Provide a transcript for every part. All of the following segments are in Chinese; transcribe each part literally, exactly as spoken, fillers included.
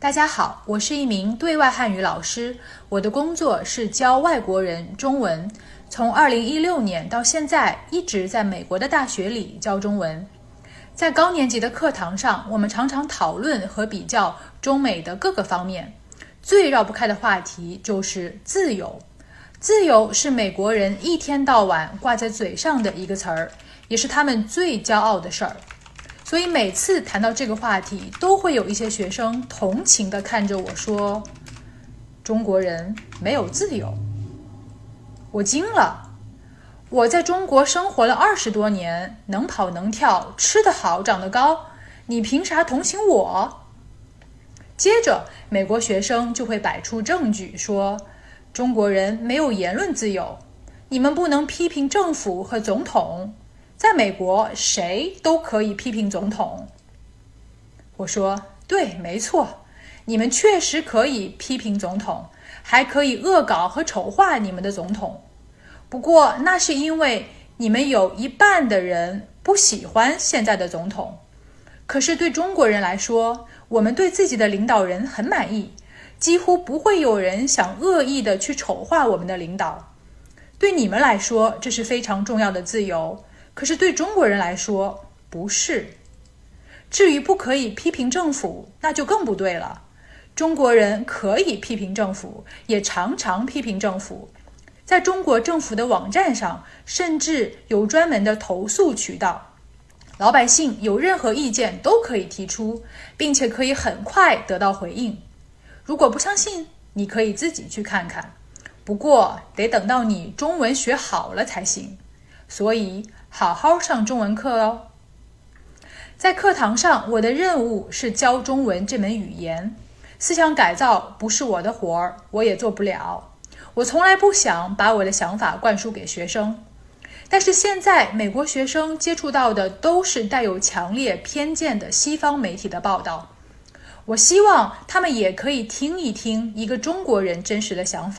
大家好，我是一名对外汉语老师，我的工作是教外国人中文，从二零一六年到现在一直在美国的大学里教中文。在高年级的课堂上，我们常常讨论和比较中美的各个方面，最绕不开的话题就是自由。自由是美国人一天到晚挂在嘴上的一个词儿，也是他们最骄傲的事儿。所以每次谈到这个话题，都会有一些学生同情地看着我说，中国人没有自由。我惊了，我在中国生活了二十多年，能跑能跳，吃得好，长得高，你凭啥同情我？接着美国学生就会摆出证据说，中国人没有言论自由，你们不能批评政府和总统，在美国谁都可以批评总统。我说，对，没错，你们确实可以批评总统，还可以恶搞和丑化你们的总统。不过那是因为你们有一半的人不喜欢现在的总统。可是对中国人来说，我们对自己的领导人很满意，几乎不会有人想恶意的去丑化我们的领导。对你们来说，这是非常重要的自由，可是对中国人来说，不是。至于不可以批评政府，那就更不对了。中国人可以批评政府，也常常批评政府。在中国政府的网站上，甚至有专门的投诉渠道，老百姓有任何意见都可以提出，并且可以很快得到回应。如果不相信，你可以自己去看看。不过得等到你中文学好了才行，所以好好上中文课哦。在课堂上，我的任务是教中文这门语言，思想改造不是我的活儿，我也做不了。我从来不想把我的想法灌输给学生，但是现在美国学生接触到的都是带有强烈偏见的西方媒体的报道，我希望他们也可以听一听一个中国人真实的想法。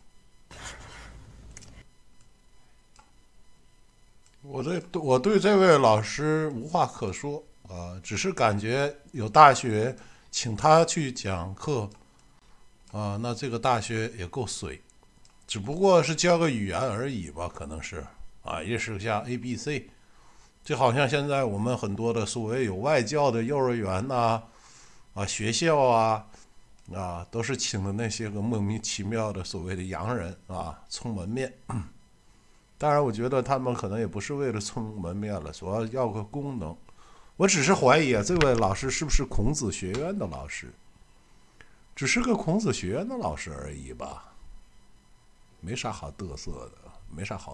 我对我对这位老师无话可说啊、呃，只是感觉有大学请他去讲课啊、呃，那这个大学也够水，只不过是教个语言而已吧，可能是啊，也是像 A B C， 就好像现在我们很多的所谓有外教的幼儿园呐、啊、啊学校啊啊，都是请的那些个莫名其妙的所谓的洋人啊，充门面。当然我觉得他们可能也不是为了充门面了，主要要个功能。我只是怀疑啊，这位老师是不是孔子学院的老师，只是个孔子学院的老师而已吧，没啥好嘚瑟的，没啥好